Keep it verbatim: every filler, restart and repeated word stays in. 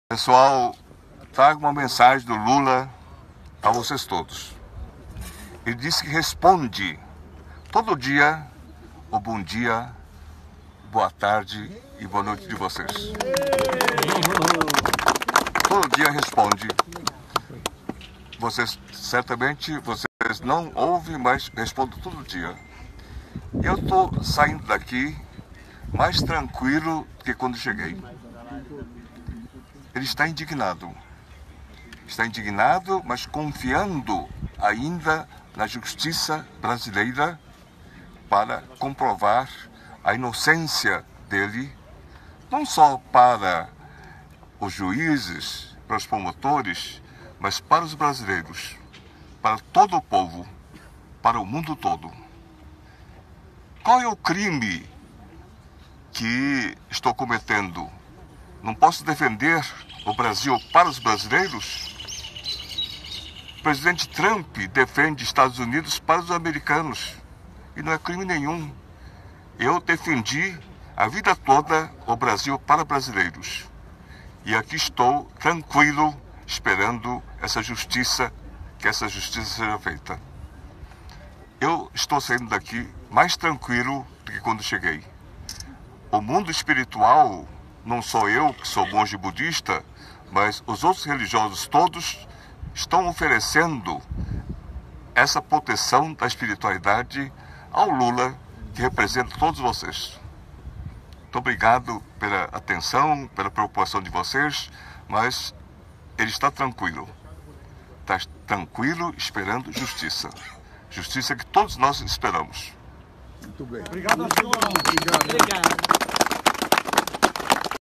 Pessoal, trago uma mensagem do Lula a vocês todos. Ele disse que responde todo dia o bom dia, boa tarde e boa noite de vocês. Todo dia responde. Vocês, certamente, vocês não ouvem, mas respondem todo dia. Eu estou saindo daqui mais tranquilo do que quando cheguei. Ele está indignado. Está indignado, mas confiando ainda na justiça brasileira para comprovar a inocência dele, não só para os juízes, para os promotores, mas para os brasileiros, para todo o povo, para o mundo todo. Qual é o crime que estou cometendo? Não posso defender o Brasil para os brasileiros? O presidente Trump defende Estados Unidos para os americanos. E não é crime nenhum. Eu defendi a vida toda o Brasil para brasileiros. E aqui estou tranquilo, esperando essa justiça, que essa justiça seja feita. Eu estou saindo daqui mais tranquilo do que quando cheguei. O mundo espiritual, não sou eu que sou monge budista, mas os outros religiosos todos estão oferecendo essa proteção da espiritualidade ao Lula, que representa todos vocês. Muito obrigado pela atenção, pela preocupação de vocês, mas ele está tranquilo. Está tranquilo esperando justiça. Justiça que todos nós esperamos. Muito bem. Obrigado, senhor. Obrigado. Obrigado.